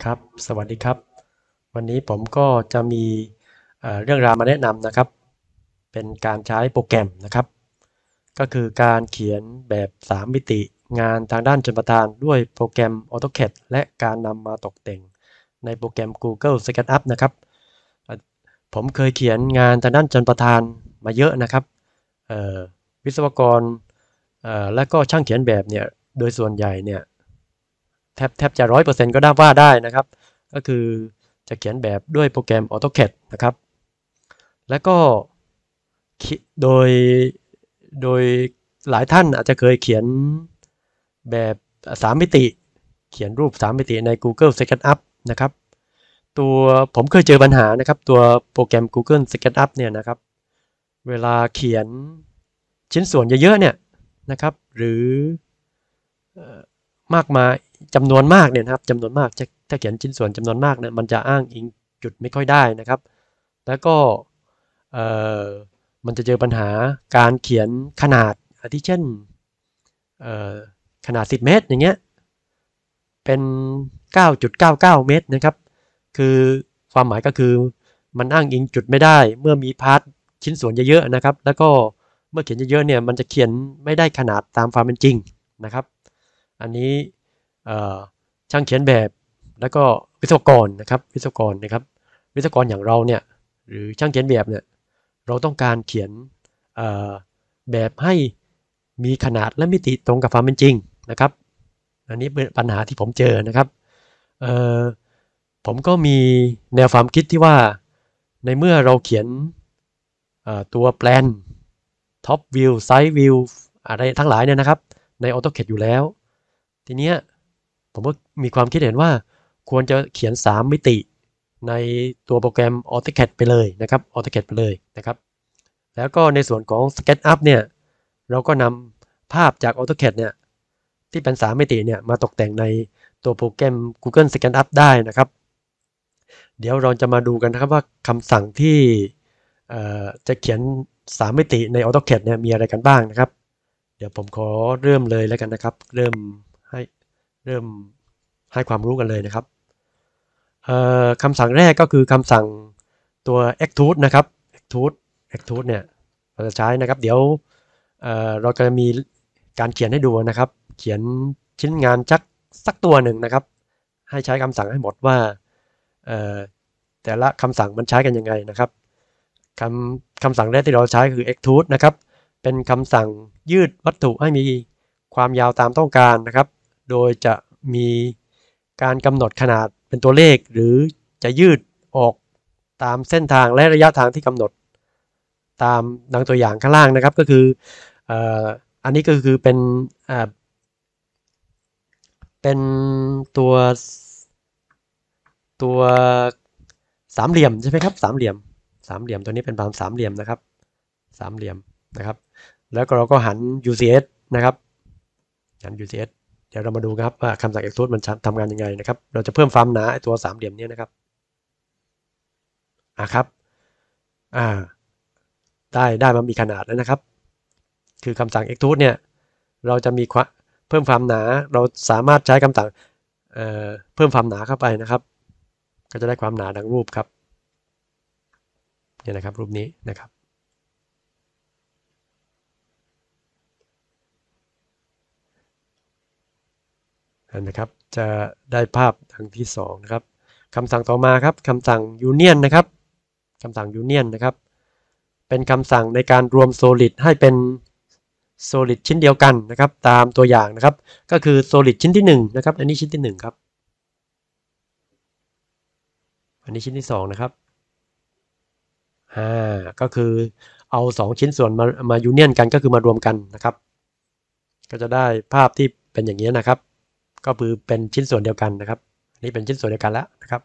ครับสวัสดีครับวันนี้ผมก็จะมีเรื่องราวมาแนะนำนะครับเป็นการใช้โปรแกรมนะครับก็คือการเขียนแบบ3มิติงานทางด้านชลประทานด้วยโปรแกรม AutoCAD และการนำมาตกแต่งในโปรแกรม Google SketchUp นะครับผมเคยเขียนงานทางด้านชลประทานมาเยอะนะครับวิศวกรและก็ช่างเขียนแบบเนี่ยโดยส่วนใหญ่เนี่ยแทบจะ100%ก็ได้ว่าได้นะครับก็คือจะเขียนแบบด้วยโปรแกรม AutoCAD นะครับแล้วก็โดยโดยหลายท่านอาจจะเคยเขียนแบบ3มิติเขียนรูป3มิติใน Google SketchUp นะครับตัวผมเคยเจอปัญหานะครับตัวโปรแกรม Google SketchUp เนี่ยนะครับเวลาเขียนชิ้นส่วนเยอะๆเนี่ยนะครับหรือมากมายจำนวนมากเนี่ยนะครับจำนวนมากถ้าเขียนชิ้นส่วนจำนวนมากเนี่ยมันจะอ้างอิงจุดไม่ค่อยได้นะครับแล้วก็เอ่อมันจะเจอปัญหาการเขียนขนาดอาทิเช่นขนาด10เมตรอย่างเงี้ยเป็น 9.99 เมตรนะครับคือความหมายก็คือมันอ้างอิงจุดไม่ได้เมื่อมีพาร์ทชิ้นส่วนเยอะๆนะครับแล้วก็เมื่อเขียนเยอะๆเนี่ยมันจะเขียนไม่ได้ขนาดตามความเป็นจริงนะครับอันนี้ช่างเขียนแบบแล้วก็วิศวกรนะครับวิศวกรอย่างเราเนี่ยหรือช่างเขียนแบบเนี่ยเราต้องการเขียนแบบให้มีขนาดและมิติตรงกับความเป็นจริงนะครับอันนี้เป็นปัญหาที่ผมเจอนะครับผมก็มีแนวความคิดที่ว่าในเมื่อเราเขียนตัวแปลน Top View Side View อะไรทั้งหลายเนี่ยนะครับใน AutoCAD อยู่แล้วทีเนี้ยผมก็มีความคิดเห็นว่าควรจะเขียน3มิติในตัวโปรแกรม AutoCAD ไปเลยนะครับ AutoCAD ไปเลยนะครับแล้วก็ในส่วนของ SketchUp เนี่ยเราก็นำภาพจาก AutoCAD เนี่ยที่เป็น3มิติเนี่ยมาตกแต่งในตัวโปรแกรม Google SketchUp ได้นะครับเดี๋ยวเราจะมาดูกันนะครับว่าคำสั่งที่จะเขียน3มิติใน AutoCAD เนี่ยมีอะไรกันบ้างนะครับเดี๋ยวผมขอเริ่มเลยแล้วกันนะครับให้เริ่มให้ความรู้กันเลยนะครับคำสั่งแรกก็คือคำสั่งตัว extrude นะครับ extrude เนี่ยเราจะใช้นะครับเดี๋ยวเราจะมีการเขียนให้ดูนะครับเขียนชิ้นงานสักตัวหนึ่งนะครับให้ใช้คำสั่งให้หมดว่าแต่ละคำสั่งมันใช้กันยังไงนะครับคำสั่งแรกที่เราใช้คือ extrude นะครับเป็นคำสั่งยืดวัตถุให้มีความยาวตามต้องการนะครับโดยจะมีการกำหนดขนาดเป็นตัวเลขหรือจะยืดออกตามเส้นทางและระยะทางที่กำหนดตามดังตัวอย่างข้างล่างนะครับก็คืออันนี้ก็คือเป็นตัวตัวสามเหลี่ยมใช่ไหมครับสามเหลี่ยมตัวนี้เป็นสามเหลี่ยมนะครับสามเหลี่ยมนะครับแล้วก็เราก็หัน UCS นะครับหัน UCS เดี๋ยวเรามาดูครับว่าคำสั่ง extrude มันทำงานยังไงนะครับเราจะเพิ่มความหนาตัวสามเหลี่ยมนี้นะครับครับได้มามีขนาดแล้วนะครับคือคำสั่ง extrude เนี่ยเราจะมีเพิ่มความหนาเราสามารถใช้คำสั่งเพิ่มความหนาเข้าไปนะครับก็จะได้ความหนาดังรูปครับเนี่ยนะครับรูปนี้นะครับนะครับจะได้ภาพดังที่2นะครับคำสั่งต่อมาครับคำสั่ง Union นะครับคำสั่ง Union นะครับเป็นคำสั่งในการรวม Solid ให้เป็น Solid ชิ้นเดียวกันนะครับตามตัวอย่างนะครับก็คือ Solid ชิ้นที่1นะครับอันนี้ชิ้นที่1ครับอันนี้ชิ้นที่2นะครับก็คือเอา2ชิ้นส่วนมายูเนียนกันก็คือมารวมกันนะครับก็จะได้ภาพที่เป็นอย่างนี้นะครับก็คือเป็นชิ้นส่วนเดียวกันนะครับนี่เป็นชิ้นส่วนเดียวกันแล้วนะครับ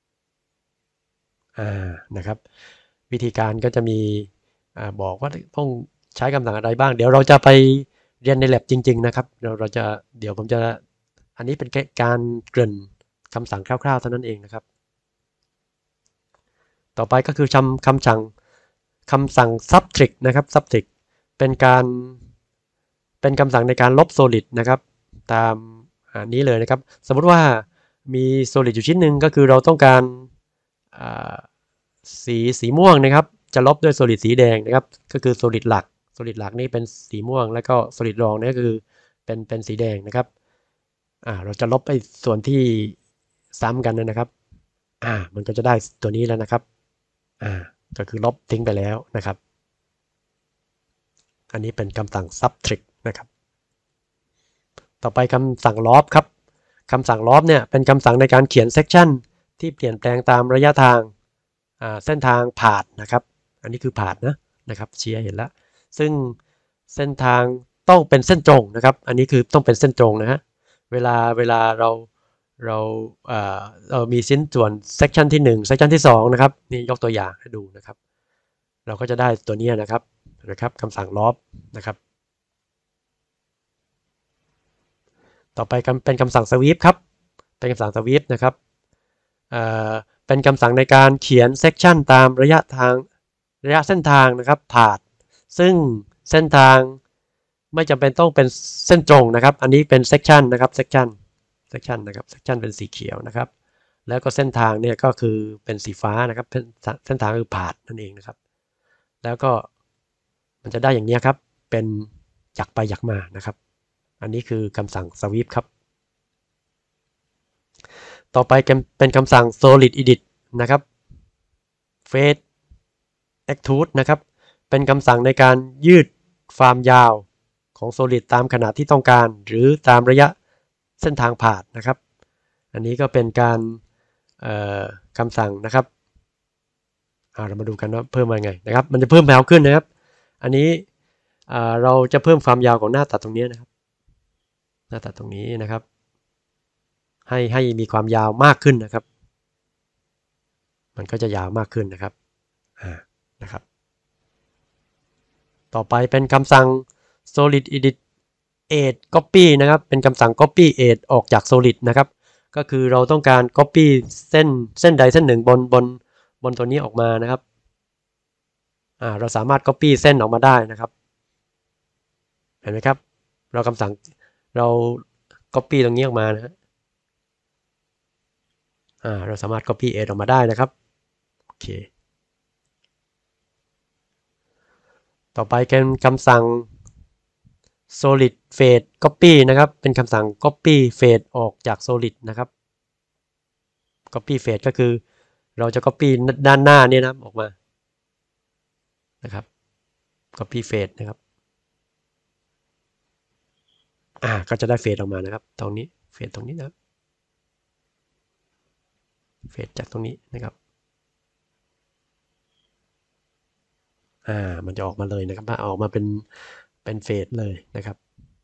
นะครับวิธีการก็จะมีบอกว่าต้องใช้คำสั่งอะไรบ้างเดี๋ยวเราจะไปเรียนใน lab จริงๆนะครับเดี๋ยวผมจะอันนี้เป็นแค่การเกริ่นคำสั่งคร่าวๆเท่านั้นเองนะครับต่อไปก็คือคำสั่ง subtract นะครับ subtract เป็นคำสั่งในการลบ solid นะครับตามนี้เลยนะครับสมมติว่ามี solid อยู่ชิ้นหนึ่งก็คือเราต้องการสีม่วงนะครับจะลบด้วย solid สีแดงนะครับก็คือ solid หลัก solid หลักนี่เป็นสีม่วงแล้วก็ solid รองนี่ก็คือเป็นสีแดงนะครับเราจะลบไอ้ส่วนที่ซ้ำกันนะครับมันก็จะได้ตัวนี้แล้วนะครับก็คือลบทิ้งไปแล้วนะครับอันนี้เป็นคำสั่ง subtract นะครับต่อไปคำสั่ง loop ครับคำสั่ง loop เนี่ยเป็นคำสั่งในการเขียน section ที่เปลี่ยนแปลงตามระยะทางเส้นทางผ่านนะครับอันนี้คือผ่านนะครับเชียร์เห็นแล้วซึ่งเส้นทางต้องเป็นเส้นตรงนะครับอันนี้คือต้องเป็นเส้นตรงนะฮะเวลาเรามีชิ้นส่วน section ที่1 section ที่2นะครับนี่ยกตัวอย่างให้ดูนะครับเราก็จะได้ตัวนี้นะครับคำสั่ง loop นะครับต่อไปเป็นคำสั่ง sweep ครับเป็นคำสั่ง sweep นะครับเป็นคำสั่งในการเขียน section ตามระยะเส้นทางนะครับผ่านซึ่งเส้นทางไม่จำเป็นต้องเป็นเส้นตรงนะครับอันนี้เป็น section นะครับ section นะครับ section เป็นสีเขียวนะครับแล้วก็เส้นทางเนี่ยก็คือเป็นสีฟ้านะครับเส้นทางคือผ่านนั่นเองนะครับแล้วก็มันจะได้อย่างนี้ครับเป็นหยักไปหยักมานะครับอันนี้คือคำสั่ง sweep ครับต่อไปเป็นคำสั่ง solid edit นะครับ fade extrude นะครับเป็นคำสั่งในการยืดความยาวของ solid ตามขนาดที่ต้องการหรือตามระยะเส้นทางผ่านนะครับอันนี้ก็เป็นการคำสั่งนะครับเรามาดูกันว่าเพิ่มมาไงนะครับมันจะเพิ่มยาวขึ้นนะครับอันนี้เราจะเพิ่มความยาวของหน้าตัดตรงนี้นะครับหน้าตัดตรงนี้นะครับให้มีความยาวมากขึ้นนะครับมันก็จะยาวมากขึ้นนะครับนะครับต่อไปเป็นคำสั่ง solid edit add copy นะครับเป็นคำสั่ง copy add ออกจาก solid นะครับก็คือเราต้องการ copy เส้นใดเส้นหนึ่งบนตัวนี้ออกมานะครับเราสามารถ copy เส้นออกมาได้นะครับเห็นไหมครับเราคำสั่งเรา copy ตรงนี้ออกมานะเราสามารถ copy add ออกมาได้นะครับโอเคต่อไปเป็นคำสั่ง solid fade copy นะครับเป็นคำสั่ง copy fade ออกจาก solid นะครับ copy fade ก็คือเราจะ copy ด้านหน้านี่นะออกมานะครับ copy fade นะครับก็จะได้เฟดออกมานะครับตรงนี้เฟดตรงนี้นะครับเฟดจากตรงนี้นะครับมันจะออกมาเลยนะครับออกมาเป็นเฟดเลยนะครับ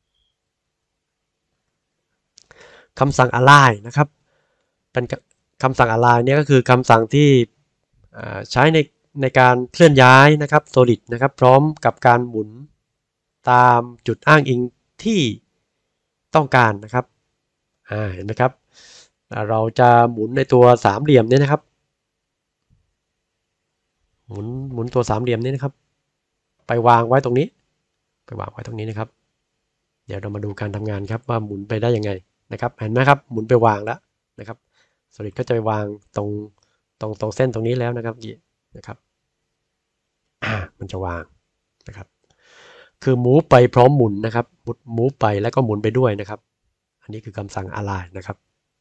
คำสั่ง align นะครับเป็นคำสั่ง align เนี่ยก็คือคำสั่งที่ใช้ในการเคลื่อนย้ายนะครับ solid นะครับพร้อมกับการหมุนตามจุดอ้างอิงที่ต้องการนะครับเห็นไหมครับเราจะหมุนในตัวสามเหลี่ยมนี้นะครับหมุนตัวสามเหลี่ยมนี้นะครับไปวางไว้ตรงนี้นะครับเดี๋ยวเรามาดูการทำงานครับว่าหมุนไปได้ยังไงนะครับเห็นไหมครับหมุนไปวางแล้วนะครับ solid ก็จะไปวางตรงเส้นตรงนี้แล้วนะครับนะครับมันจะวางนะครับคือ move ไปพร้อมหมุนนะครับ move ไปแล้วก็หมุนไปด้วยนะครับอันนี้คือคำสั่ง align นะครับ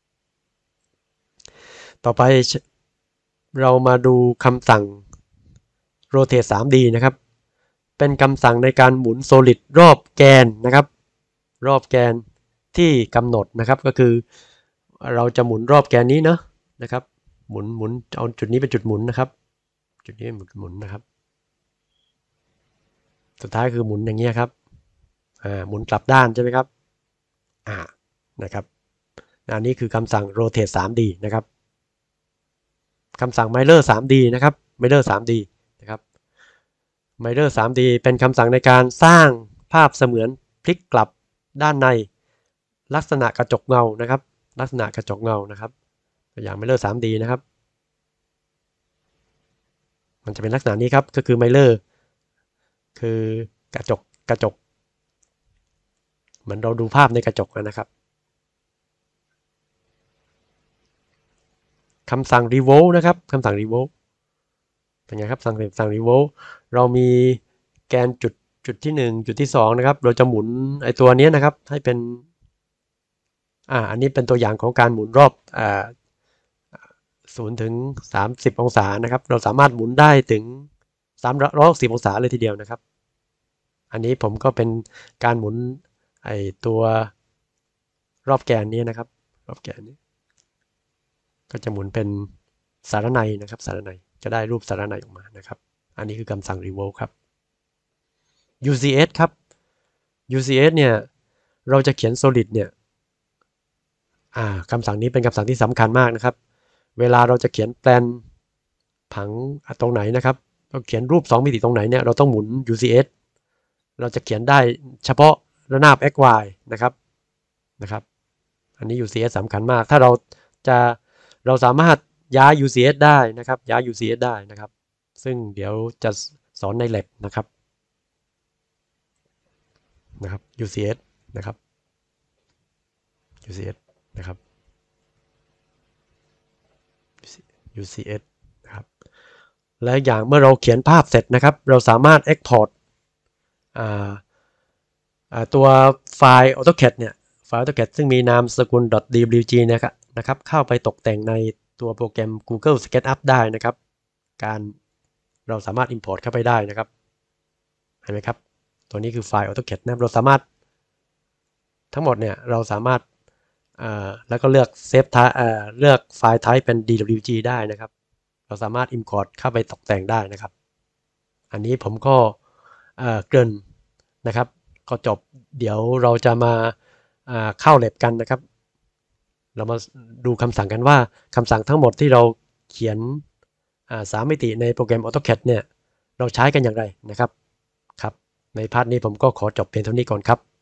ต่อไปเรามาดูคำสั่ง rotate 3D นะครับเป็นคำสั่งในการหมุน solid รอบแกนนะครับรอบแกนที่กำหนดนะครับก็คือเราจะหมุนรอบแกนนี้นะครับหมุนเอาจุดนี้เป็นจุดหมุนนะครับจุดนี้เป็นจุดหมุนนะครับสุดท้ายคือหมุนอย่างเงี้ยครับหมุนกลับด้านใช่ไหมครับนะครับอันนี้คือคำสั่ง rotate 3D นะครับคำสั่ง mirror 3D นะครับ mirror 3D นะครับ mirror 3D เป็นคำสั่งในการสร้างภาพเสมือนพลิกกลับด้านในลักษณะกระจกเงานะครับลักษณะกระจกเงานะครับตัวอย่าง mirror 3D นะครับมันจะเป็นลักษณะนี้ครับก็คือ mirror คือกระจกเหมือนเราดูภาพในกระจกนะครับคำสั่ง revolve นะครับคำสั่ง revolve เป็นไงครับสั่ง revolve เรามีแกนจุดที่1จุดที่2นะครับเราจะหมุนไอตัวนี้นะครับให้เป็นอันนี้เป็นตัวอย่างของการหมุนรอบ0 ถึง 30 องศานะครับเราสามารถหมุนได้ถึง360 องศาเลยทีเดียวนะครับอันนี้ผมก็เป็นการหมุนไอตัวรอบแกนนี้นะครับรอบแกนนี้ก็จะหมุนเป็นสารนัยนะครับสารนัยจะได้รูปสารนัยออกมานะครับอันนี้คือคำสั่ง revolve ครับ UCS ครับ UCS เนี่ยเราจะเขียน solid เนี่ยคำสั่งนี้เป็นคำสั่งที่สำคัญมากนะครับเวลาเราจะเขียนแปลนผังตรงไหนนะครับเราเขียนรูป2มิติตรงไหนเนี่ยเราต้องหมุน UCS เราจะเขียนได้เฉพาะระนาบ XY นะครับอันนี้ UCS สำคัญมากถ้าเราสามารถย้าย UCS ได้นะครับย้าย UCS ได้นะครับซึ่งเดี๋ยวจะสอนใน lab นะครับ UCS นะครับ UCS นะครับ UCS นะครับและอย่างเมื่อเราเขียนภาพเสร็จนะครับเราสามารถ export ตัวไฟล์ AutoCAD เนี่ยไฟล์ AutoCAD ซึ่งมีนามสกุล .dwg นะครับเข้าไปตกแต่งในตัวโปรแกรม Google SketchUp ได้นะครับเราสามารถ import เข้าไปได้นะครับเห็นไหมครับตัวนี้คือไฟล์ AutoCAD นะเราสามารถทั้งหมดเนี่ยเราสามารถแล้วก็เลือก Save เลือกไฟล์ Type เป็น DWG ได้นะครับเราสามารถ import เข้าไปตกแต่งได้นะครับอันนี้ผมก็เกริ่นนะครับก็จบเดี๋ยวเราจะมาเข้าเล็บกันนะครับเรามาดูคำสั่งกันว่าคำสั่งทั้งหมดที่เราเขียน3 มิติในโปรแกรม AutoCAD เนี่ยเราใช้กันอย่างไรนะครับในพาร์ทนี้ผมก็ขอจบเพียงเท่านี้ก่อนครับ